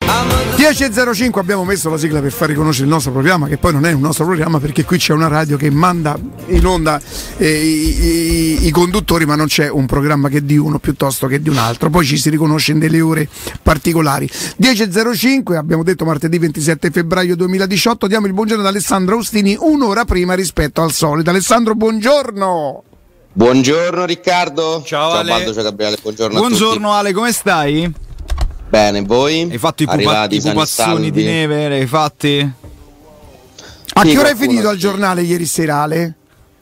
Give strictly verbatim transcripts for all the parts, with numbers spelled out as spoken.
dieci e zero cinque abbiamo messo la sigla per far riconoscere il nostro programma, che poi non è un nostro programma perché qui c'è una radio che manda in onda eh, i, i, i conduttori, ma non c'è un programma che di uno piuttosto che di un altro, poi ci si riconosce in delle ore particolari. dieci e zero cinque, abbiamo detto martedì ventisette febbraio duemiladiciotto, diamo il buongiorno ad Alessandro Austini un'ora prima rispetto al solito. Alessandro, buongiorno. Buongiorno Riccardo. Ciao, ciao Ale. Baldo, ciao Gabriele, buongiorno, buongiorno a tutti. Ale, come stai? Bene, voi? Hai fatto i, pupa- i pupazzoni di neve? Li hai fatti? A sì, che ora hai finito sì. al giornale ieri sera, Ale?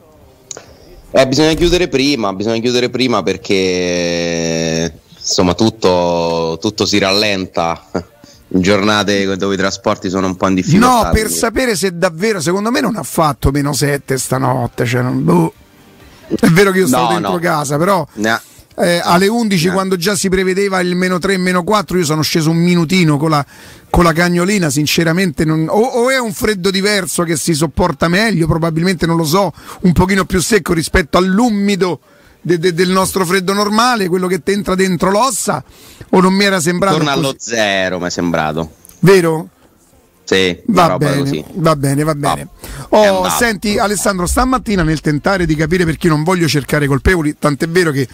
Eh, bisogna chiudere prima, bisogna chiudere prima perché insomma tutto, tutto si rallenta. In giornate dove i trasporti sono un po' in difficoltà. No, per sapere se davvero, secondo me non ha fatto meno sette stanotte, cioè non, boh. È vero che io stavo no, dentro no. casa, però No. eh, alle undici no. quando già si prevedeva il meno tre, meno quattro, io sono sceso un minutino con la, con la cagnolina, sinceramente non, o, o è un freddo diverso che si sopporta meglio, probabilmente non lo so, un pochino più secco rispetto all'umido de, de, del nostro freddo normale, quello che ti entra dentro l'ossa, o non mi era sembrato Torna così? allo zero, mi è sembrato. Vero? Sì, Va roba bene, così. va bene, va bene. È Oh, andato. senti Alessandro, stamattina nel tentare di capire perché non voglio cercare colpevoli, tant'è vero che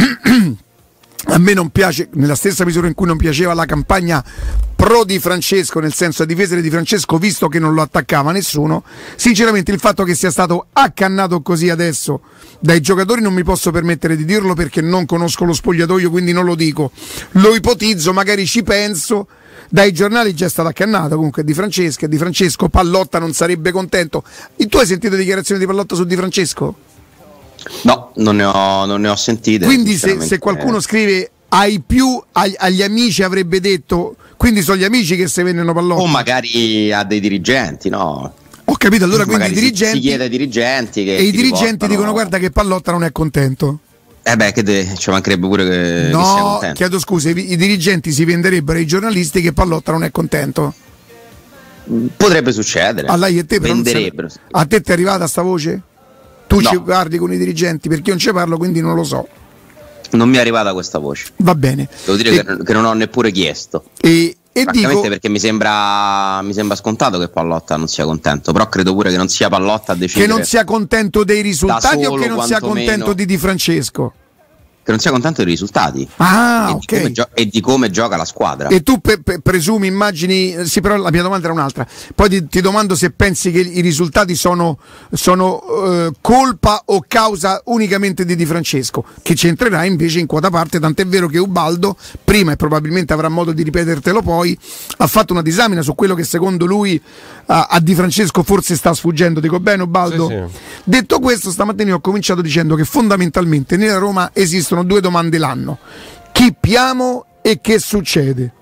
a me non piace, nella stessa misura in cui non piaceva la campagna pro Di Francesco, nel senso a difesa di Di Francesco, visto che non lo attaccava nessuno, sinceramente il fatto che sia stato accannato così adesso dai giocatori non mi posso permettere di dirlo perché non conosco lo spogliatoio, quindi non lo dico, lo ipotizzo, magari ci penso. Dai giornali già è stato accannato comunque Di Francesco, Di Francesco, Pallotta non sarebbe contento. E tu hai sentito dichiarazioni di Pallotta su Di Francesco? No, non ne ho, non ne ho sentite. Quindi se, se qualcuno scrive ai più agli, agli amici avrebbe detto, quindi sono gli amici che se vendono Pallotta. O magari a dei dirigenti, no? Ho capito, allora quindi i dirigenti, si chiede ai dirigenti che e i dirigenti riportano... dicono guarda che Pallotta non è contento. Eh beh, che de- ci mancherebbe pure che, no, che sia contento. Chiedo scusa, i, i dirigenti si venderebbero ai giornalisti che Pallotta non è contento. Potrebbe succedere. A lei e te però non venderebbero. sai- a te ti è arrivata sta voce? Tu No. ci guardi con i dirigenti perché io non ci parlo, quindi non lo so. Non mi è arrivata questa voce. Va bene. Devo dire E- che, che non ho neppure chiesto. E, e Francamente dico, perché mi sembra, mi sembra scontato che Pallotta non sia contento, però credo pure che non sia Pallotta a decidere. che non sia contento dei risultati o solo, che non sia quantomeno. contento di Di Francesco? Che non sia contento dei risultati. Ah, e, ok. di come gio- e di come gioca la squadra. E tu pe- pe- presumi, immagini, sì, però la mia domanda era un'altra. Poi ti, ti domando se pensi che i risultati sono, sono eh, colpa o causa unicamente di Di Francesco, che ci entrerà invece in quota parte, tant'è vero che Ubaldo, prima e probabilmente avrà modo di ripetertelo poi, ha fatto una disamina su quello che secondo lui a, a Di Francesco forse sta sfuggendo. Dico bene Ubaldo? Sì, sì. Detto questo, stamattina ho cominciato dicendo che fondamentalmente nella Roma esistono due domande l'anno: chi piamo e che succede?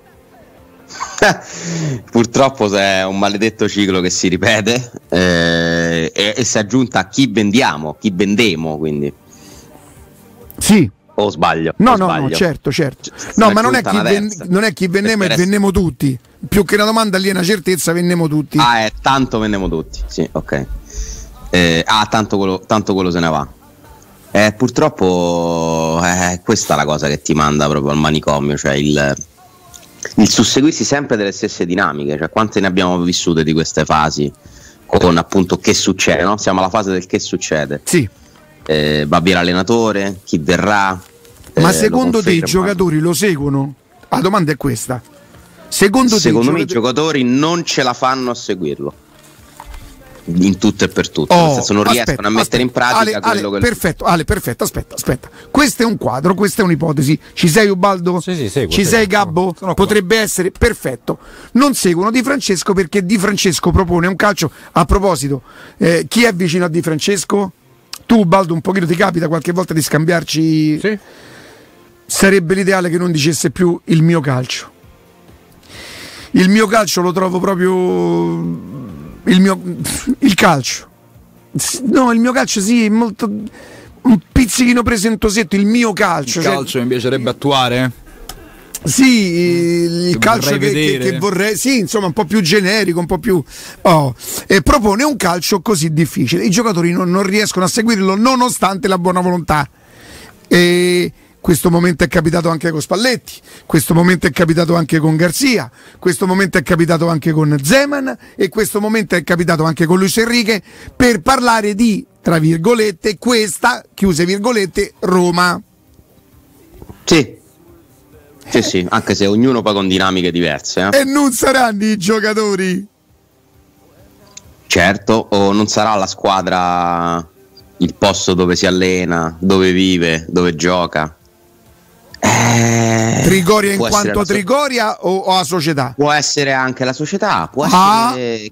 Purtroppo è un maledetto ciclo che si ripete eh, e, e si è aggiunta a chi vendiamo, chi vendemo, quindi. Sì. O sbaglio? No, o no, sbaglio? no, certo, certo. Se No, ne ma non è, aggiunta chi una ven- terza. non è chi vendemo e Per vendemo tutti. Più che una domanda lì è una certezza, vendemo tutti. Ah, è tanto vendiamo tutti, sì, ok. Eh, ah, tanto quello, tanto quello se ne va. Eh, purtroppo è questa la cosa che ti manda proprio al manicomio, cioè il, il susseguirsi sempre delle stesse dinamiche, cioè quante ne abbiamo vissute di queste fasi con appunto che succede, no? Siamo alla fase del che succede. Sì. Eh, va via l'allenatore, chi verrà. Ma eh, secondo lo te i conferma. giocatori lo seguono? La domanda è questa. Secondo, Secondo te me i giocatori non ce la fanno a seguirlo in tutto e per tutto, Oh, nel senso non aspetta, riescono a mettere in aspetta. pratica Ale, quello Ale, che perfetto, Ale, perfetto, aspetta, aspetta. Questo è un quadro, questa è un'ipotesi. Ci sei Ubaldo? Sì, sì, seguo, Ci seguo. sei Gabbo? Sono qua. Potrebbe essere perfetto. Non seguono Di Francesco perché Di Francesco propone un calcio. A proposito, eh, chi è vicino a Di Francesco? Tu Ubaldo un pochino ti capita qualche volta di scambiarci? Sì. Sarebbe l'ideale che non dicesse più il mio calcio. Il mio calcio lo trovo proprio il mio il calcio. No, il mio calcio sì, è molto un pizzichino presentosetto, il mio calcio. Il cioè- calcio mi piacerebbe attuare? Sì, il Che calcio vorrei che, che, vedere. che vorrei, sì, insomma, un po' più generico, un po' più. Oh, e propone un calcio così difficile. I giocatori non, non riescono a seguirlo nonostante la buona volontà. E questo momento è capitato anche con Spalletti, questo momento è capitato anche con Garzia, questo momento è capitato anche con Zeman e questo momento è capitato anche con Luis Enrique, per parlare di, tra virgolette, questa, chiuse virgolette, Roma. Sì. Sì, sì, anche se ognuno poi con dinamiche diverse. Eh? E non saranno i giocatori. Certo, o non sarà la squadra il posto dove si allena, dove vive, dove gioca. Eh, Trigoria in quanto so- Trigoria o, o la società? Può essere anche la società, può ah, essere...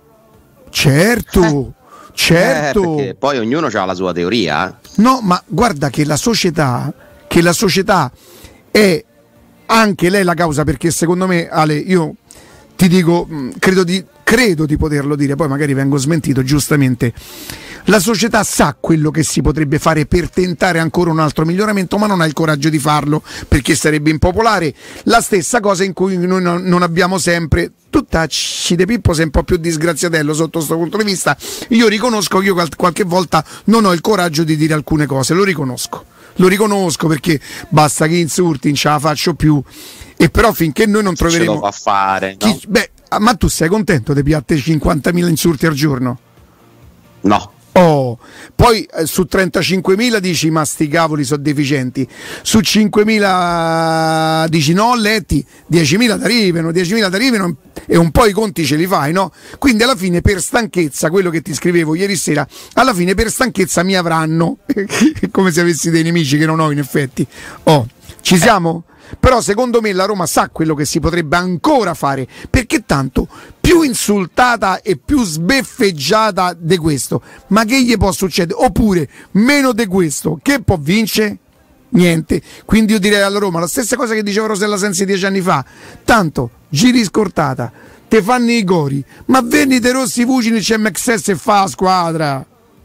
Certo, eh, certo. Eh, poi ognuno ha la sua teoria. No, ma guarda che la società, che la società è anche lei la causa, perché secondo me, Ale, io ti dico, credo di, credo di poterlo dire, poi magari vengo smentito, giustamente. La società sa quello che si potrebbe fare per tentare ancora un altro miglioramento, ma non ha il coraggio di farlo perché sarebbe impopolare. La stessa cosa in cui noi non abbiamo sempre, tu tacci De Pippo, sei un po' più disgraziatello sotto questo punto di vista. Io riconosco che io qualche volta non ho il coraggio di dire alcune cose, lo riconosco. Lo riconosco perché basta che insulti, non ce la faccio più. E però finché noi non troveremo... Ce lo fa fare, chi... no? Beh, ma tu sei contento di piatte cinquantamila insulti al giorno? No. Oh, poi eh, su trentacinquemila dici ma sti cavoli sono deficienti, su cinquemila dici no, letti, diecimila t'arrivano, diecimila t'arrivano e un po' i conti ce li fai, no? Quindi alla fine per stanchezza, quello che ti scrivevo ieri sera, alla fine per stanchezza mi avranno, come se avessi dei nemici che non ho in effetti. Oh, ci siamo? Però secondo me la Roma sa quello che si potrebbe ancora fare, perché tanto più insultata e più sbeffeggiata di questo, ma che gli può succedere? Oppure meno di questo, che può vincere? Niente. Quindi io direi alla Roma la stessa cosa che diceva Rosella Sensi dieci anni fa, tanto giri scortata, te fanno i gori, ma venni De Rossi, Vucinic e M X S e fa la squadra.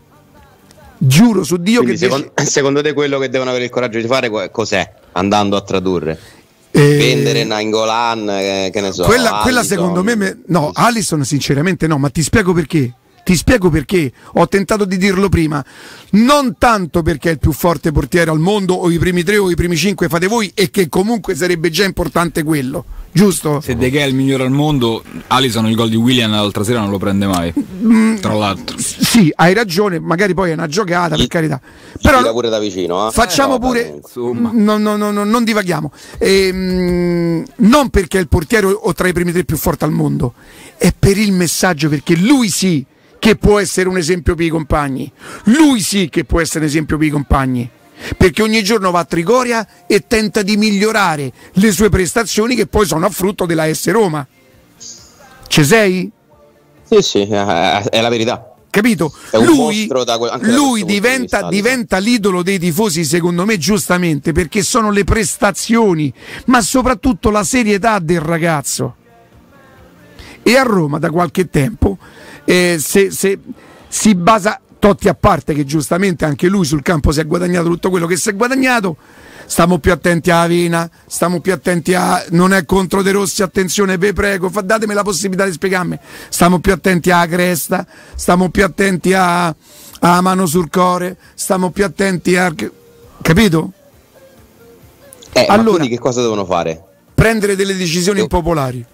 Giuro su Dio. Quindi che secondo, dice... secondo te quello che devono avere il coraggio di fare cos'è? Andando a tradurre, eh... vendere Nainggolan, eh, che ne so, quella, quella secondo me, me no, Alisson sinceramente no, ma ti spiego perché. Ti spiego perché, ho tentato di dirlo prima, non tanto perché è il più forte portiere al mondo o i primi tre o i primi cinque fate voi, e che comunque sarebbe già importante quello, giusto? Se De Gea è il migliore al mondo, Alisson il gol di Willian l'altra sera non lo prende mai, mm, tra l'altro. Sì, hai ragione, magari poi è una giocata, per carità. Però tira pure da vicino, eh? Facciamo eh, no, pure, no, no, no, no, non divaghiamo, ehm, non perché è il portiere o tra i primi tre più forte al mondo, è per il messaggio, perché lui sì che può essere un esempio per i compagni, lui sì che può essere un esempio per i compagni, perché ogni giorno va a Trigoria e tenta di migliorare le sue prestazioni, che poi sono a frutto della S Roma. Ci sei? Sì, sì, è la verità. Capito? È un lui da, lui diventa, vista, diventa l'idolo dei tifosi, secondo me giustamente, perché sono le prestazioni, ma soprattutto la serietà del ragazzo. E a Roma da qualche tempo eh, se, se si basa, Totti a parte che giustamente anche lui sul campo si è guadagnato tutto quello che si è guadagnato, stiamo più attenti alla Vina, stiamo più attenti a, non è contro De Rossi, attenzione, vi prego, fa, datemi la possibilità di spiegarmi, stiamo più attenti alla cresta, stiamo più attenti a, a mano sul cuore, stiamo più attenti a, capito? Eh, allora, ma quindi che cosa devono fare? Prendere delle decisioni Io... impopolari.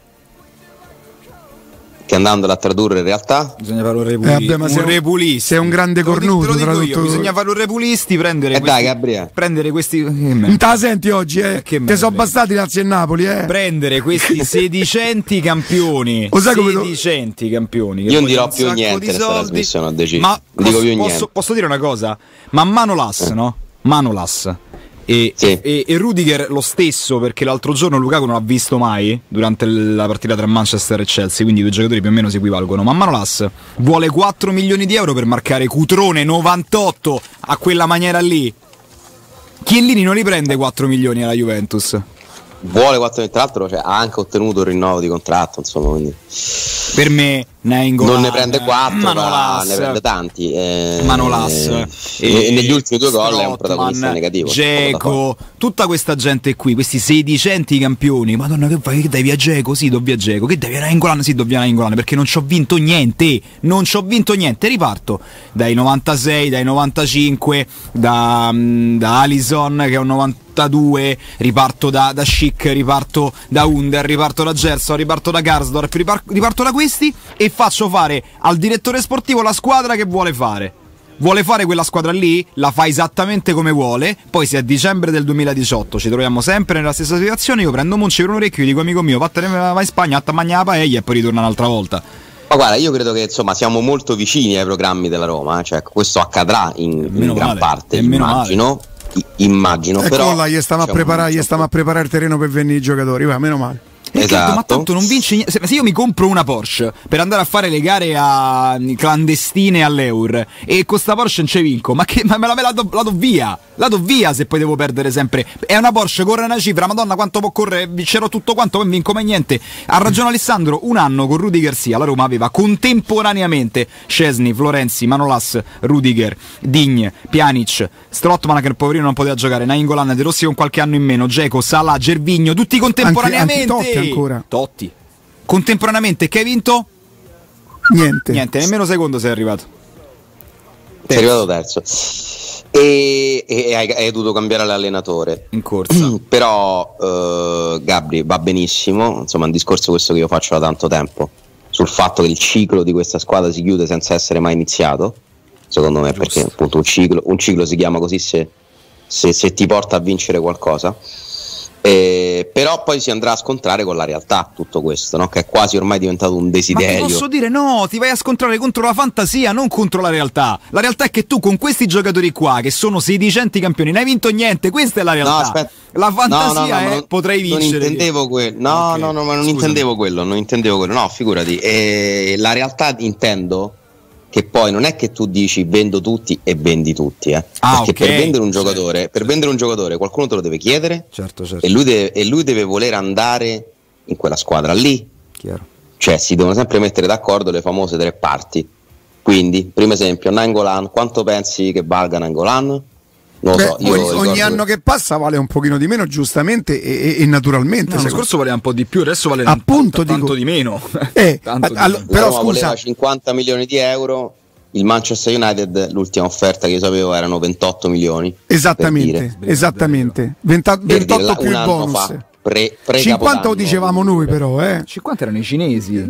Che andandolo a tradurre in realtà bisogna fare un repulisti, eh, vabbè, un repulisti. Sei un grande cornuto, io, bisogna fare un repulisti, prendere eh questi, dai, Gabriele. prendere questi non te la senti oggi, eh? Che te sono bastati Lazio e Napoli, eh? Prendere questi sedicenti campioni, sedicenti campioni. Io non dirò più niente nella trasmissione, ho deciso. Ma non dico posso, più posso, niente. Posso dire una cosa? Ma Manolas, eh. no? Manolas. E, sì. e, e Rudiger lo stesso, perché l'altro giorno Lukaku non ha visto mai durante la partita tra Manchester e Chelsea, quindi i due giocatori più o meno si equivalgono. Ma Manolas vuole quattro milioni di euro per marcare Cutrone novantotto a quella maniera lì. Chiellini non li prende quattro milioni alla Juventus. Vuole quattro, tra l'altro, cioè, ha anche ottenuto il rinnovo di contratto, insomma, quindi per me Nainggolan, non ne prende quattro, Manolas, ma ne prende tanti. Eh, Manolas e, e negli ultimi due gol è un protagonista negativo. Dzeko, tutta questa gente qui, questi sedicenti campioni. Madonna, che fai? Che dai via Dzeko? Sì, do via Dzeko. Che dai via Nainggolan? Sì, do via Nainggolan, perché non ci ho vinto niente. Non ci ho vinto niente. Riparto dai novantasei, dai novantacinque, da, da Alisson che è un novanta butta due, riparto da, da Schick, riparto da Under, riparto da Gerson, riparto da Karsdorp, riparto, riparto da questi e faccio fare al direttore sportivo la squadra che vuole fare. Vuole fare quella squadra lì, la fa esattamente come vuole. Poi se a dicembre del duemiladiciotto ci troviamo sempre nella stessa situazione, io prendo Monci per un orecchio e dico amico mio, vattene, vai in Spagna, a mangiare la paella e poi ritorna un'altra volta. Ma guarda, io credo che insomma siamo molto vicini ai programmi della Roma, cioè questo accadrà in, in gran male, parte, immagino. I, immagino, ecco però là, gli stiamo a preparare, gli stiamo a preparare il terreno per venire i giocatori, va, meno male. Esatto. Ma tanto non vince niente. Se io mi compro una Porsche per andare a fare le gare a clandestine all'Eur e con sta Porsche non ci vinco, ma che ma me la, me la, do, la do via, la do via se poi devo perdere sempre. È una Porsche, corre una cifra, madonna quanto può correre, vincerò tutto quanto, poi vinco mai niente. Ha ragione Alessandro, un anno con Rudy Garcia la Roma aveva contemporaneamente Szczesny, Florenzi, Manolas, Rudiger, Digne, Pjanic, Strootman che il poverino non poteva giocare, Nainggolan, De Rossi con qualche anno in meno, Dzeko, Salah, Gervinho, tutti contemporaneamente. Anche, anche Totti ancora. Totti. Contemporaneamente che hai vinto? Niente. Niente, nemmeno secondo sei arrivato. Terzo. Sei arrivato terzo. E, e hai, hai dovuto cambiare l'allenatore. In corsa. Però eh, Gabri va benissimo. Insomma, è un discorso questo che io faccio da tanto tempo. Sul fatto che il ciclo di questa squadra si chiude senza essere mai iniziato. Secondo me, giusto. Perché appunto un ciclo, un ciclo si chiama così se, se, se ti porta a vincere qualcosa. Eh, però poi si andrà a scontrare con la realtà tutto questo, no? Che è quasi ormai diventato un desiderio. Ma ti posso dire no, ti vai a scontrare contro la fantasia, non contro la realtà. La realtà è che tu con questi giocatori qua, che sono sedicenti campioni, non hai vinto niente, questa è la realtà. No, aspetta. La fantasia no, no, no, è non, potrei vincere. Non intendevo quello. No, okay. no, no, ma non Scusami. intendevo quello, non intendevo quello. No, figurati. Eh, la realtà intendo che poi non è che tu dici vendo tutti e vendi tutti, eh. ah, perché okay. per vendere un giocatore, certo, per certo. vendere un giocatore qualcuno te lo deve chiedere, certo, certo. E, lui deve, e lui deve voler andare in quella squadra lì. Chiaro. Cioè si devono sempre mettere d'accordo le famose tre parti. Quindi, primo esempio, Nainggolan, quanto pensi che valga Nainggolan? Non lo Beh, so, io ogni, ricordo... ogni anno che passa vale un pochino di meno, giustamente e, e, e naturalmente. No, l'anno scorso valeva un po' di più, adesso vale appunto, tanto, dico, tanto di meno. Eh, tanto allo, di però Roma scusa, voleva cinquanta milioni di euro. Il Manchester United, l'ultima offerta che io sapevo erano ventotto milioni. Esattamente, esattamente. ventotto, ventotto dire, più il bonus. Fa, pre, pre cinquanta lo dicevamo noi però, eh. cinquanta erano i cinesi.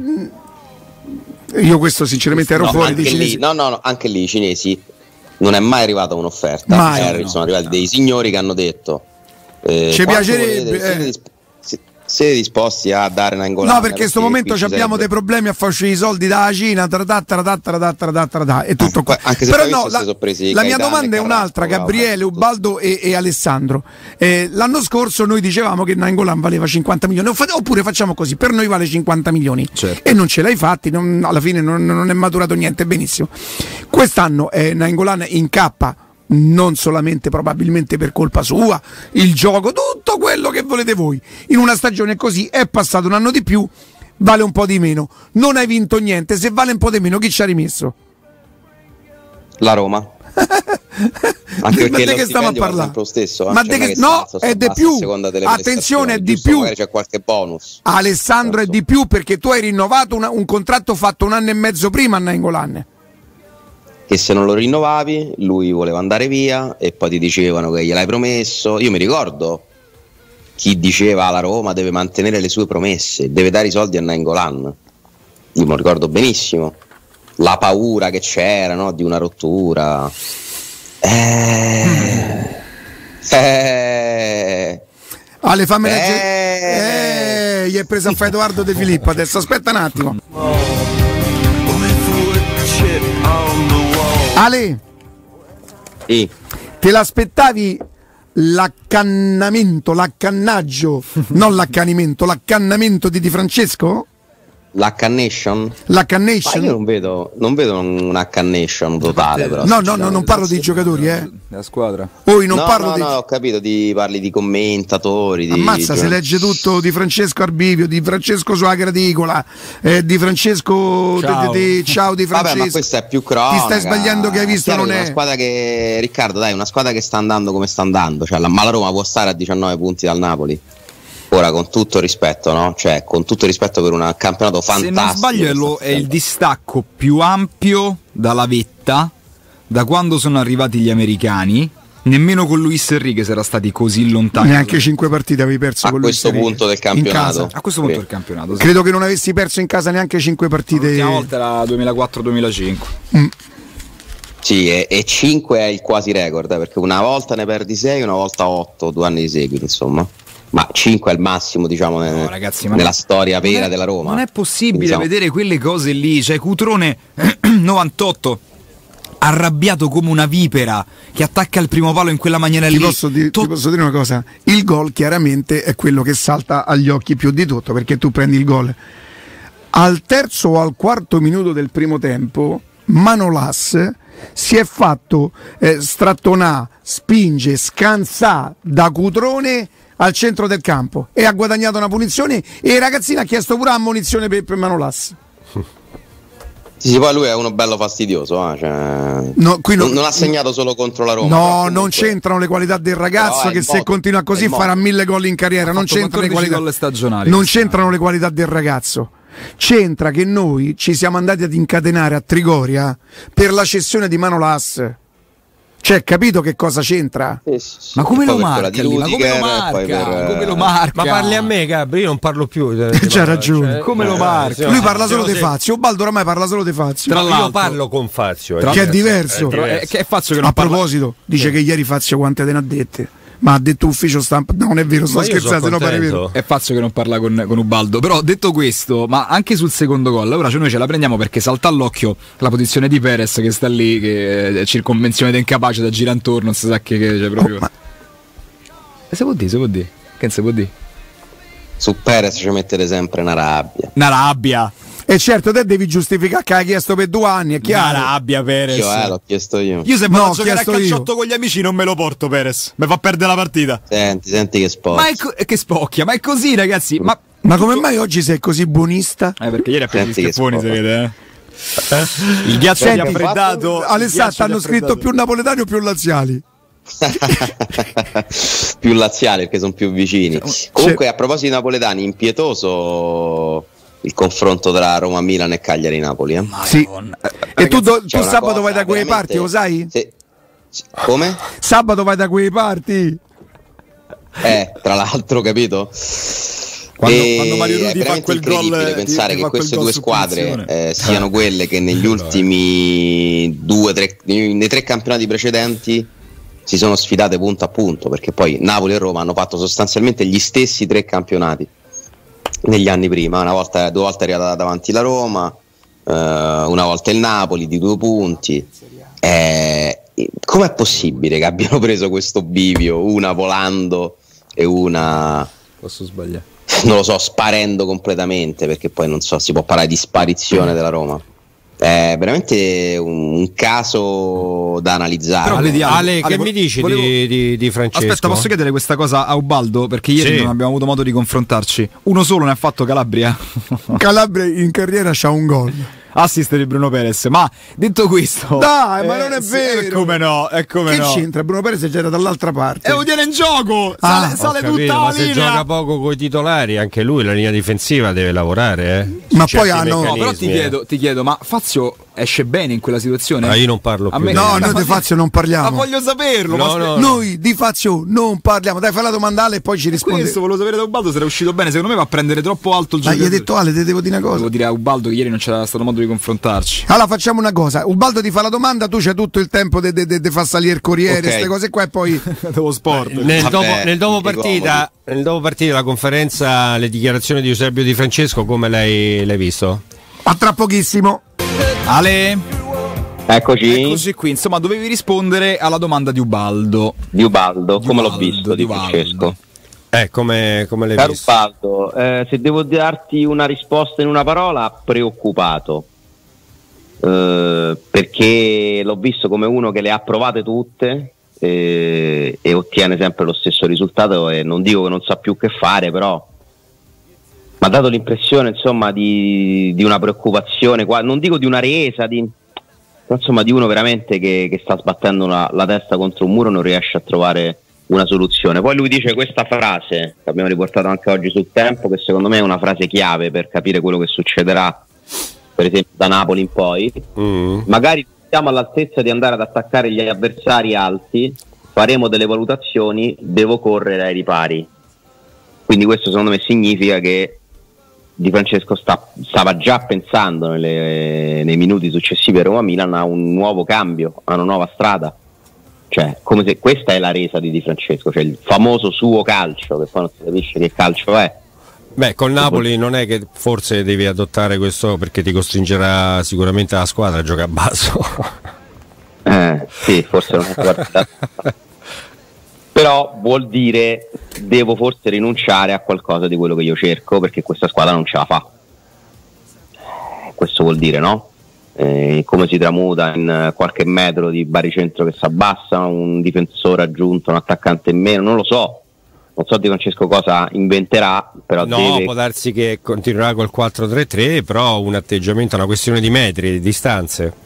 Io questo sinceramente ero no, fuori dei lì, cinesi. No, no, no, anche lì i cinesi non è mai arrivata un'offerta. Mai, eh, no. Sono arrivati dei signori che hanno detto eh, ci piacerebbe volete, eh. siete disposti a dare una ingolata? No, perché in questo momento abbiamo dei problemi a far uscire i soldi dalla Cina, tradà, tradà, tradà, tradà, tradà, e tutto qua. Anche se però no, la, la mia domanda è un'altra, Gabriele, Ubaldo e, e Alessandro. Eh, l'anno scorso noi dicevamo che Nainggolan valeva cinquanta milioni, oppure facciamo così, per noi vale cinquanta milioni, certo. E non ce l'hai fatti, non, alla fine non, non è maturato niente, benissimo. Quest'anno eh, Nainggolan incappa, non solamente probabilmente per colpa sua, il gioco, tutto quello che volete voi. In una stagione così è passato un anno di più, vale un po' di meno, non hai vinto niente, se vale un po' di meno chi ci ha rimesso? La Roma. Anche perché ma che stiamo a parlare? Lo stesso, eh? Ma cioè, che, che no, salza, è di più. Attenzione, è di più. C'è qualche bonus. Alessandro, è di più perché tu hai rinnovato una, un contratto fatto un anno e mezzo prima a Nainggolan. Che se non lo rinnovavi lui voleva andare via e poi ti dicevano che gliel'hai promesso. Io mi ricordo chi diceva la Roma deve mantenere le sue promesse, deve dare i soldi a Nainggolan. Io me lo ricordo benissimo, la paura che c'era, no, di una rottura. eh, eh, Ale, fammi leggere. Eh, gli è preso a fare Edoardo De Filippo adesso, aspetta un attimo. Ale, sì. Te l'aspettavi l'accannamento, l'accannaggio, non l'accanimento, l'accannamento di Di Francesco? L'accannation? L'accannation? Ma io non vedo, non vedo un'accannation totale, però. No, no, no, non parlo dei giocatori, eh. La squadra. Poi non no, parlo no, dei... no, ho capito, di, parli di commentatori. Di, Ammazza, di... si legge tutto di Francesco Arbivio, di Francesco sulla graticola, eh, di Francesco. Ciao. Di, di, ciao di Francesco. Vabbè, ma questa è più cronaca. Ti stai sbagliando che hai visto, non è. Una squadra che, Riccardo, dai, una squadra che sta andando come sta andando. Cioè, la, ma la Roma può stare a diciannove punti dal Napoli. Ora, con tutto rispetto, no? Cioè, con tutto rispetto per un campionato fantastico. Se non sbaglio è, lo, è il distacco più ampio dalla vetta da quando sono arrivati gli americani. Nemmeno con Luis Enrique era stati così lontani. Neanche cinque partite avevi perso a con questo Luis punto del Enrique. campionato. A questo punto sì. del campionato. Sì. Credo che non avessi perso in casa neanche cinque partite. L'ultima volta era duemilaquattro duemilacinque. Mm. Sì, e, e cinque è il quasi record, eh, perché una volta ne perdi sei, una volta otto, due anni di seguito, insomma. Ma cinque è il massimo, diciamo, No, nel, ragazzi, ma nella non- storia vera non è- della Roma. Non è possibile Diciamo. vedere quelle cose lì. Cioè, Cutrone novantotto arrabbiato come una vipera che attacca il primo palo in quella maniera Ti lì. posso, di- To- ti posso dire una cosa? Il gol chiaramente è quello che salta agli occhi più di tutto, perché tu prendi il gol al terzo o al quarto minuto del primo tempo. Manolas si è fatto eh, strattonà, spinge, scansà da Cutrone al centro del campo e ha guadagnato una punizione, e il ragazzino ha chiesto pure ammonizione per, per Manolas. Sì, sì, poi lui è uno bello fastidioso, eh, cioè... No, qui non, non- non ha segnato solo contro la Roma. No, però non comunque- c'entrano le qualità del ragazzo, Però è che il se modo, continua è così il modo. farà mille gol in carriera. Ha Non fatto c'entra le quattordici qualità, gol stagionali non quest'anno. c'entrano le qualità del ragazzo. C'entra che noi ci siamo andati ad incatenare a Trigoria per la cessione di Manolas. Cioè, capito che cosa c'entra? Sì, sì, sì. Ma come E lo poi per quella marca di lì? Ma come lo Rudiger, e marca? poi per, Come lo eh, marca? Ma parli a me, Gabri, io non parlo più. C'ha ragione. Come lo marca? sì, Lui no, parla sì, solo sì. di Fazio. Baldo oramai parla solo di Fazio. Tra No, l'altro- io parlo con Fazio, Che è diverso. è Però è, che è Fazio che non A parla. proposito, dice che ieri Fazio quante te ne ha dette? Ma ha detto ufficio stampa. No, non è vero, sto Ma io sono scherzando, se no pare contento. vero. È Fazio che non parla con, con Ubaldo. Però detto questo, ma anche sul secondo gol, ora cioè noi ce la prendiamo perché salta all'occhio la posizione di Perez che sta lì, che è circonvenzione da incapace da girare intorno, non si sa che che c'è proprio. Oh, ma- E se può dire, se può dire. Che non si può dire? Su Perez ci mettete sempre una rabbia. Una rabbia. E certo, te devi giustificare che hai chiesto per due anni, è Una chiaro. rabbia, Perez. Io eh, l'ho chiesto io. Io se No, vado a ho giocare a chiesto io. calciotto con gli amici non me lo porto Perez. Mi fa perdere la partita. Senti, senti che sport. Ma è co- che spocchia, ma è così, ragazzi. Ma, Ma come mai oggi sei così buonista? Eh, perché ieri ha preso gli Senti che schiaffoni, si sport. vede, eh? Il ghiaccio Senti, gli ha freddato. Alessandro, hanno scritto più napoletani o più laziali? Più laziali perché sono più vicini. Comunque, a proposito di napoletani, impietoso il confronto tra Roma, Milan e Cagliari Napoli. Eh? Sì. E tu, do- C'è tu una sabato cosa vai da quelle veramente- parti, lo sai? Sì. Sì. Come? Sabato vai da quelle parti. Eh, tra l'altro, capito? Quando- E quando Mario è Rudi fa veramente quel gol, incredibile eh, pensare ti- ti che fa quel queste gol due su squadre punizione. eh, siano quelle che negli ultimi due, tre, nei tre campionati precedenti si sono sfidate punto a punto, perché poi Napoli e Roma hanno fatto sostanzialmente gli stessi tre campionati negli anni prima. Una volta, due volte è arrivata davanti la Roma, eh, una volta il Napoli di due punti. Eh, com'è possibile che abbiano preso questo bivio, una volando e una, Posso sbagliare. non lo so, sparendo completamente, perché poi non so, si può parlare di sparizione della Roma. È veramente un, un caso da analizzare. Però vedi, Ale, Ale, Ale, che mi dici volevo- di, di, di Francesco? Aspetta, posso chiedere questa cosa a Ubaldo? Perché ieri Sì. non abbiamo avuto modo di confrontarci. Uno solo ne ha fatto Calabria. Calabria in carriera c'ha un gol. Assist di Bruno Perez. Ma detto questo, Dai, ma non è sì, vero. E come no? E come Che no? c'entra? Bruno Perez c'era dall'altra parte. E lo tiene in gioco. Ah, Sale, Ho sale capito, tutta ma la se linea. gioca poco con i titolari, anche lui la linea difensiva deve lavorare. Eh, Ma su poi certi hanno- No, però ti meccanismi, eh. chiedo, ti chiedo, ma Fazio esce bene in quella situazione? Ah, io non parlo A più me- di- No, Ma noi di voglio- Fazio non parliamo. Ma voglio saperlo. No, ma spe- no. Noi di Fazio non parliamo. Dai, fai la domandale e poi ci rispondi. Questo volevo sapere da Ubaldo se era uscito bene. Secondo me va a prendere troppo alto il Ma gioco. gli hai detto Ale, te devo dire una cosa. Devo dire a Ubaldo che ieri non c'era stato modo di confrontarci. Allora facciamo una cosa, Ubaldo ti fa la domanda, tu c'hai tutto il tempo di far salire il corriere, Ok. queste cose qua e poi... Devo sport. Nel, Vabbè, dopo, nel dopo tutti partita, nel dopo partita, la conferenza, le dichiarazioni di Eusebio Di Francesco, come l'hai, l'hai visto? A tra pochissimo. Ale, Eccoci, eccoci qui. Insomma, dovevi rispondere alla domanda di Ubaldo. di Ubaldo, Di come l'ho Ubaldo, visto di di Ubaldo. Francesco. Eh, come, come l'hai Caro visto? Ubaldo, eh, se devo darti una risposta in una parola, preoccupato. Eh, perché l'ho visto come uno che le ha provate tutte eh, e ottiene sempre lo stesso risultato, e non dico che non sa più che fare, però mi ha dato l'impressione, insomma, di, di una preoccupazione, qua- non dico di una resa, di, insomma, di uno veramente che, che sta sbattendo la, la testa contro un muro e non riesce a trovare una soluzione. Poi lui dice questa frase, che abbiamo riportato anche oggi sul Tempo, che secondo me è una frase chiave per capire quello che succederà, per esempio da Napoli in poi. Mm. Magari siamo all'altezza di andare ad attaccare gli avversari alti, faremo delle valutazioni, devo correre ai ripari. Quindi questo secondo me significa che Di Francesco sta, stava già pensando nelle, nei minuti successivi a Roma-Milan a un nuovo cambio, a una nuova strada. Cioè, come se questa è la resa di Di Francesco, cioè il famoso suo calcio, che poi non si capisce che calcio è. Beh, col Napoli non è che forse devi adottare questo, perché ti costringerà sicuramente la squadra a giocare a basso. Eh, sì, forse non è guardata. Però vuol dire devo forse rinunciare a qualcosa di quello che io cerco, perché questa squadra non ce la fa. Questo vuol dire, no? Eh, come si tramuta in qualche metro di baricentro che si abbassa, un difensore aggiunto, un attaccante in meno, non lo so. Non so Di Francesco cosa inventerà, però no, deve... può darsi che continuerà col quattro tre tre, però un atteggiamento è una questione di metri, di distanze.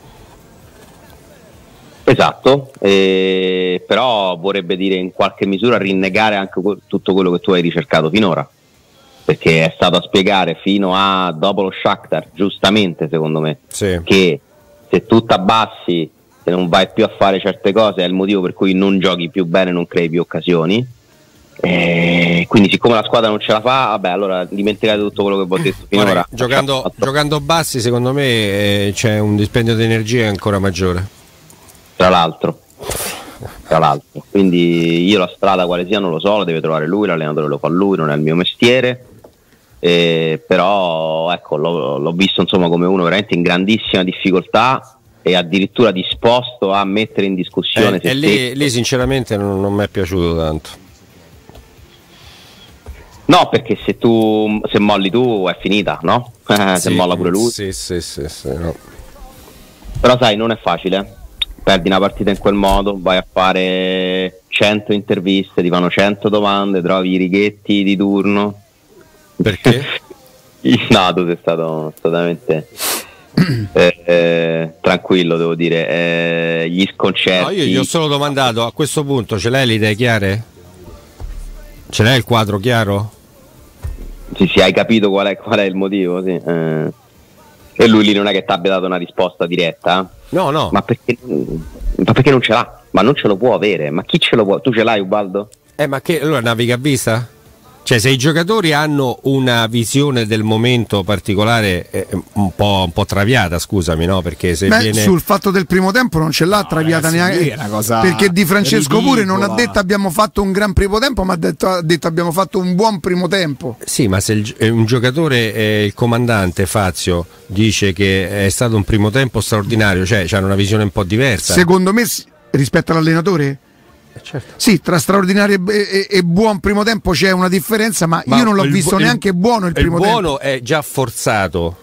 Esatto, eh, però vorrebbe dire in qualche misura rinnegare anche que- tutto quello che tu hai ricercato finora, perché è stato a spiegare fino a dopo lo Shakhtar, giustamente secondo me, sì, che se tu t'abbassi, se non vai più a fare certe cose è il motivo per cui non giochi più bene, non crei più occasioni, eh, quindi siccome la squadra non ce la fa, vabbè, allora dimenticate tutto quello che vi ho detto finora. Guarda, giocando, giocando bassi secondo me eh, c'è un dispendio di energia ancora maggiore. Tra l'altro, tra l'altro, quindi io la strada quale sia non lo so, la deve trovare lui, l'allenatore lo fa lui, non è il mio mestiere, eh, però ecco, l'ho, l'ho visto insomma come uno veramente in grandissima difficoltà e addirittura disposto a mettere in discussione. Eh, e lì, lì sinceramente non, non mi è piaciuto tanto. No, perché se tu se molli tu è finita, no? Eh, sì, se molla pure lui. Sì, sì, sì, sì, no. Però sai, non è facile. Perdi una partita in quel modo, vai a fare cento interviste, ti fanno cento domande, trovi i righetti di turno. Perché? No, tu sei stato assolutamente eh, eh, tranquillo, devo dire. Eh, gli sconcerti. No, io gli ho solo domandato, a questo punto ce l'hai le idee chiare? Ce l'hai il quadro chiaro? Sì, sì, hai capito qual è, qual è il motivo, sì. Eh, e lui lì non è che ti abbia dato una risposta diretta? No, no. Ma perché, ma perché non ce l'ha? Ma non ce lo può avere. Ma chi ce lo può? Tu ce l'hai, Ubaldo? Eh, ma che allora naviga a vista? Cioè, se i giocatori hanno una visione del momento particolare eh, un, po', un po' traviata, scusami, no? Perché se Beh, viene... sul fatto del primo tempo non ce l'ha No, traviata ragazzi, neanche. è una cosa perché Di Francesco ridicola. pure non ha detto abbiamo fatto un gran primo tempo, ma ha detto, ha detto abbiamo fatto un buon primo tempo. Sì, ma se il, un giocatore, eh, il comandante Fazio, dice che è stato un primo tempo straordinario, cioè c'hanno una visione un po' diversa. Secondo me s- rispetto all'allenatore? Eh, certo. Sì, tra straordinario e, e, e buon primo tempo c'è una differenza, ma, Ma io non l'ho il visto bu- neanche il, buono il il primo buono tempo. è già forzato.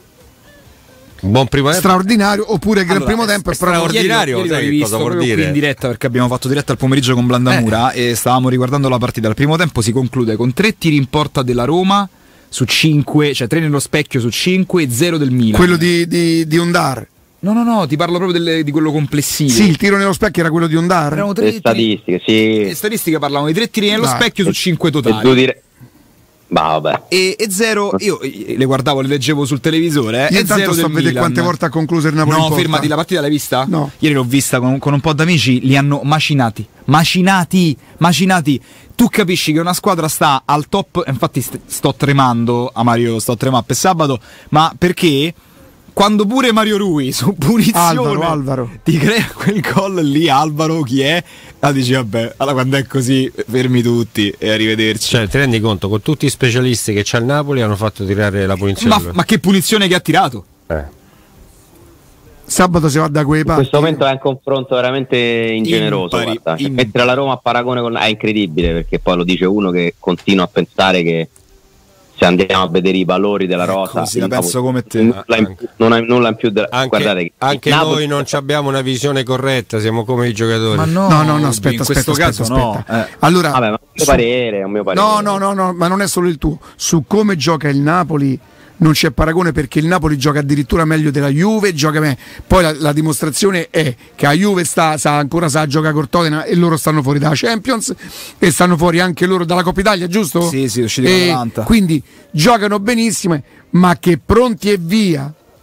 Un buon primo tempo. Straordinario oppure gran Allora, primo è- tempo è è proprio straordinario. Ieri, sai ieri che l'ho cosa rivisto vuol proprio dire? qui in diretta perché abbiamo fatto diretta al pomeriggio con Blandamura Eh. e stavamo riguardando la partita. Il primo tempo si conclude con tre tiri in porta della Roma su cinque, cioè tre nello specchio su cinque e zero del Milan. quello di, di, di Ondar. No, no, no, ti parlo proprio delle- di quello complessivo. Sì, il tiro nello specchio era quello di Ondar. Erano tre Le tiri- statistiche, sì. Le statistiche parlavano di tre tiri nello Dai. specchio su cinque E tu totali. dire... Ma vabbè. E, e zero, io eh, le guardavo, le leggevo sul televisore. Eh, Io e intanto zero sto a del vedere Milan. quante volte ha concluso il Napoli in No, porta. fermati, la partita l'hai vista? No. Ieri l'ho vista con, con un po' d'amici, li hanno macinati. Macinati, macinati. Tu capisci che una squadra sta al top, infatti st- sto tremando, a Mario sto tremando per sabato, ma perché quando pure Mario Rui su punizione Alvaro, Alvaro. ti crea quel gol lì, Alvaro chi è? Ah, dici vabbè, allora quando è così fermi tutti e arrivederci. Cioè, ti rendi conto, con tutti i specialisti che c'ha il Napoli hanno fatto tirare la punizione. Ma, ma che punizione che ha tirato? Eh. Sabato si va da quei In parti. questo momento è un confronto veramente ingeneroso. Impari, Guarda. Cioè, im- mettere la Roma a paragone con... è incredibile, perché poi lo dice uno che continua a pensare che se andiamo a vedere i valori della Ecco, rosa, sì, la il penso Napoli come te. nulla in, non ha nulla in più della... Anche, guardate che anche il Napoli- noi non ci abbiamo una visione corretta, siamo come i giocatori. Ma no, No, no, no, aspetta, in aspetta, questo aspetta, caso aspetta. no. Eh. Allora, Vabbè, ma è un mio su- parere, è un mio parere. No, no, no, no, ma non è solo il tuo. Su come gioca il Napoli non c'è paragone, perché il Napoli gioca addirittura meglio della Juve, gioca me. Poi la, la dimostrazione è che la Juve sta, sa, ancora sa giocare con Tottenham e loro stanno fuori dalla Champions e stanno fuori anche loro dalla Coppa Italia, giusto? Sì, sì, usciti con E l'Atalanta. quindi giocano benissimo, ma che pronti e via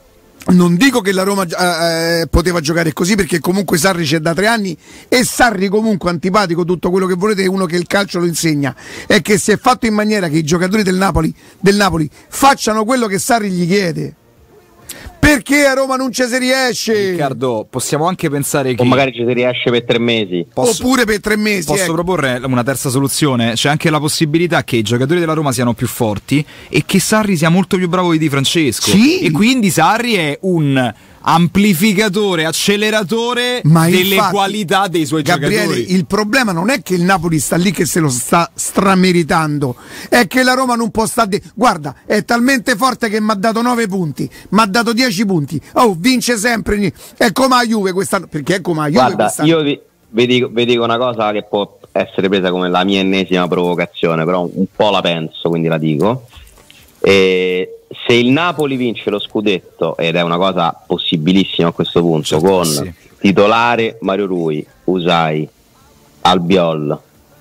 Non dico che la Roma eh, poteva giocare così, perché comunque Sarri c'è da tre anni e Sarri comunque antipatico, tutto quello che volete, è uno che il calcio lo insegna, è che si è fatto in maniera che i giocatori del Napoli, del Napoli facciano quello che Sarri gli chiede. Perché a Roma non ci si riesce? Riccardo, possiamo anche pensare che o magari ci si riesce per tre mesi posso, oppure per tre mesi. Posso ecco. proporre una terza soluzione? C'è anche la possibilità che i giocatori della Roma siano più forti e che Sarri sia molto più bravo di Di Francesco. Sì. E quindi Sarri è un amplificatore, acceleratore Ma delle infatti, qualità dei suoi Gabriele, giocatori. il problema non è che il Napoli sta lì che se lo sta strameritando, è che la Roma non può stare. De- Guarda, è talmente forte che mi ha dato nove punti, mi ha dato dieci punti. Oh, vince sempre. È come la Juve quest'anno. Perché è come la Juve Guarda, quest'anno. io vi, vi, dico, vi dico una cosa che può essere presa come la mia ennesima provocazione, però un po' la penso, quindi la dico. E se il Napoli vince lo scudetto, ed è una cosa possibilissima a questo punto, Certo, con sì. titolare Mario Rui, Usai, Albiol,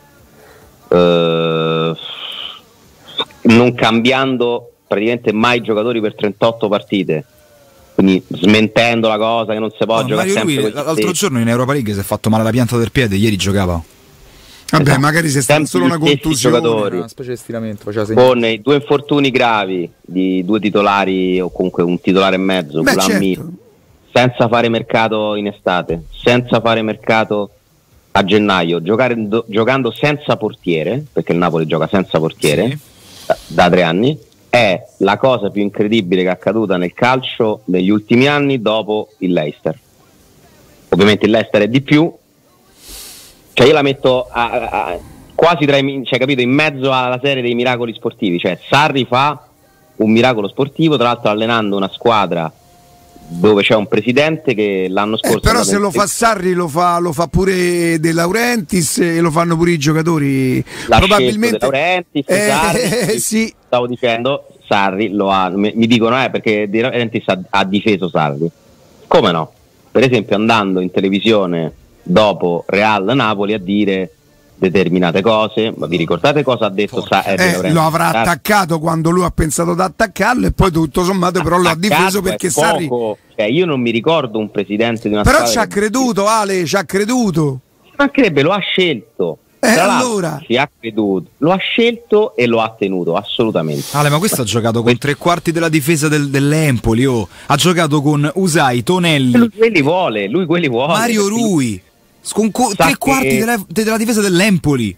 eh, non cambiando praticamente mai giocatori per trentotto partite, quindi smentendo la cosa che non si può No, giocare Mario sempre Rui, così. l'altro giorno in Europa League si è fatto male la pianta del piede, ieri giocava. Vabbè, Esatto. magari se sta Sempre solo una gli stessi contusione. giocatori. Una specie di stiramento, faceva segnare. Con i due infortuni gravi di due titolari o comunque un titolare e mezzo, Beh, Gulam certo. Mir, senza fare mercato in estate, senza fare mercato a gennaio, giocare, do, giocando senza portiere, perché il Napoli gioca senza portiere Sì. da, da tre anni, è la cosa più incredibile che è accaduta nel calcio negli ultimi anni dopo il Leicester. Ovviamente il Leicester è di più, cioè io la metto a, a, a, quasi tra i, cioè, capito, in mezzo alla serie dei miracoli sportivi, cioè Sarri fa un miracolo sportivo, tra l'altro allenando una squadra dove c'è un presidente che l'anno scorso Eh, però è se lo fa Sarri lo fa, lo fa pure De Laurentiis e lo fanno pure i giocatori. la Probabilmente De Laurentiis, eh, Sarri, eh, sì. stavo dicendo Sarri lo ha, mi, mi dicono eh, perché De Laurentiis ha, ha difeso Sarri, come no? Per esempio andando in televisione dopo Real Napoli a dire determinate cose, ma vi ricordate cosa ha detto Sa- eh, De Eh, Laurentiis? lo avrà Sarri? attaccato quando lui ha pensato di attaccarlo e poi tutto sommato però lo ha Attaccato difeso è perché Sarri. poco. Cioè, io non mi ricordo un presidente di una Però squadra ci ha che- creduto, Ale, ci ha creduto. mancherebbe, lo ha scelto. Eh, Tra l'altro, allora? ci ha creduto, lo ha scelto e lo ha tenuto assolutamente. Ale, ma questo ha giocato con tre quarti della difesa del, dell'Empoli, oh. Ha giocato con Usai, Tonelli, Lui quelli vuole, lui quelli vuole. Mario perché- Rui, con co- Sa tre quarti che- della, della difesa dell'Empoli.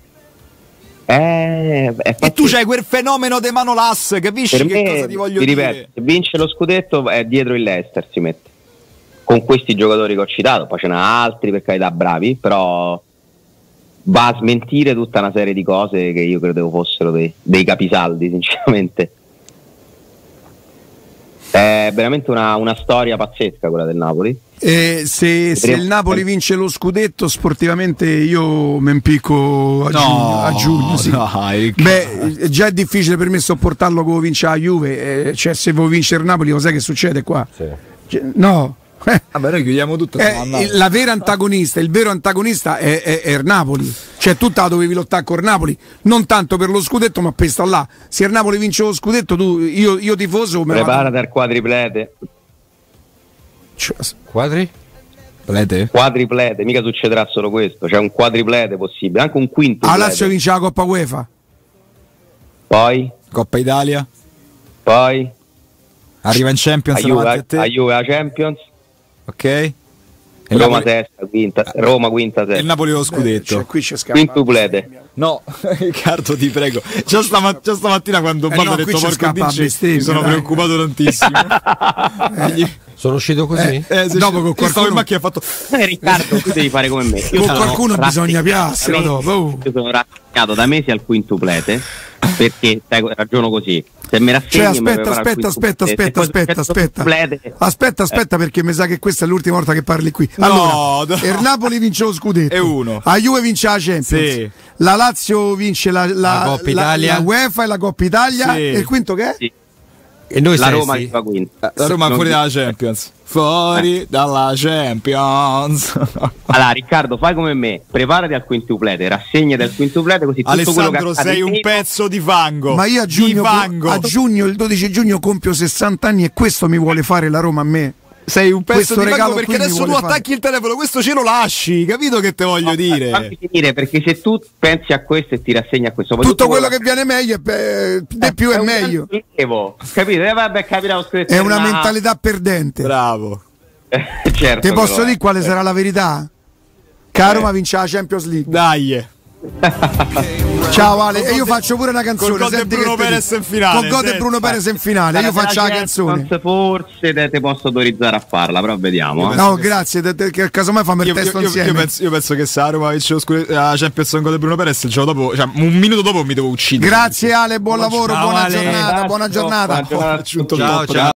Eh, è E tu c'hai quel fenomeno de Manolas, capisci per che me, cosa ti voglio ti dire? ripeto, se vince lo scudetto è dietro il Leicester, si mette. Con questi giocatori che ho citato, poi ce n'ha altri per carità bravi, però va a smentire tutta una serie di cose che io credevo fossero dei, dei capisaldi, sinceramente. È veramente una, una storia pazzesca quella del Napoli. Eh, se, se il Napoli vince lo scudetto sportivamente io mi impicco a No, giugno, a giugno sì. dai, che- Beh, già è difficile per me sopportarlo come vince la Juve, eh, cioè se vuoi vincere il Napoli cos'è che succede qua? Cioè, no. Eh, Vabbè, noi chiudiamo tutto. e andiamo a eh, Napoli. la vera antagonista, il vero antagonista è, è, è il Napoli, cioè tu te la dovevi lottare con il Napoli, non tanto per lo scudetto ma per sta là. Se il Napoli vince lo scudetto tu, io, io tifoso me la vado- Preparati al quadriplete. Cioè, Quadri? Plete? Quadriplete, mica succederà solo questo, c'è un quadriplete possibile, anche un quinto. la Lazio vince la Coppa UEFA. Poi, Coppa Italia? poi Arriva in Champions a davanti a Juve, te? a Juve la Champions, Ok? E il Roma Napoli- sesta, quinta, Roma quinta, e il sesta. Napoli lo scudetto. Cioè, qui c'è scappa. Quintuplete. No, Riccardo, ti prego. Già, stama- già stamattina quando Eh Baldo no, ha qui detto c'è porco scappa a Dinci, bestemmia, mi sono dai. preoccupato tantissimo. Gli- Sono uscito così? eh, se- Dopo con io stavo qualcuno- in macchina e ha fatto Eh, Riccardo, tu devi fare come me. Io Con sono qualcuno bisogna rassegnato piarsela da dopo, oh. mesi- Io sono rassegnato da mesi al quintuplete perché sai, ragiono così. Se mi rassegni Cioè, mi aspetta, preparo al aspetta, aspetta, quintuplete. aspetta, Se poi aspetta, successo aspetta. quintuplete, Aspetta, aspetta, perché mi sa che questa è l'ultima volta che parli qui. No, Allora, no. il Napoli vince lo scudetto. E uno. La Juve vince la Champions. Sì. La Lazio vince la, la, La Coppa Italia. la UEFA e la Coppa Italia. Sì. E il quinto che è? sì. E noi la sesti? Roma che fa quinta. La Roma è Non fuori ti- dalla Champions. Fuori Eh. dalla Champions. Allora Riccardo, fai come me, preparati al quintuplete, rassegnati al quintuplete, così tutto quello che Alessandro, accade sei in un meno- pezzo di fango. Ma io a Di giugno, fango. a giugno, il dodici giugno compio sessanta anni e questo mi vuole fare la Roma a me. Sei un pezzo Questo di fango regalo perché qui mi adesso tu vuole attacchi il telefono, questo ce lo lasci, capito che te voglio No, dire? fammi finire, perché se tu pensi a questo e ti rassegni a questo, poi Tutto quello quello che viene meglio è pe- di più è un meglio. gran sollievo, capito? Eh, vabbè, capirà, ho scritto È una una- mentalità perdente. Bravo. Eh, certo, Ti posso però, dire quale eh. sarà la verità? Che la Eh. Roma vince la Champions League. Dai. Ciao Ale, Con e io gol de- faccio pure una canzone. con gol de senti Bruno che te Perez dico. in finale, Con gol di senti. Bruno Perez in finale. Io faccio la canzone. Forse te, te posso autorizzare a farla, però vediamo. eh. No, grazie. te- te- Che casomai fammi il Io, testo io- io- insieme. io penso, io penso che se la Roma vince lo scudetto- la Champions con gol di Bruno Perez il giorno dopo, cioè un minuto dopo mi devo uccidere. Grazie Ale, buon lavoro, Ciao, buona Ale. giornata, buona giornata. Buona giornata a tutti. Aggiunto il Ciao, top. ciao.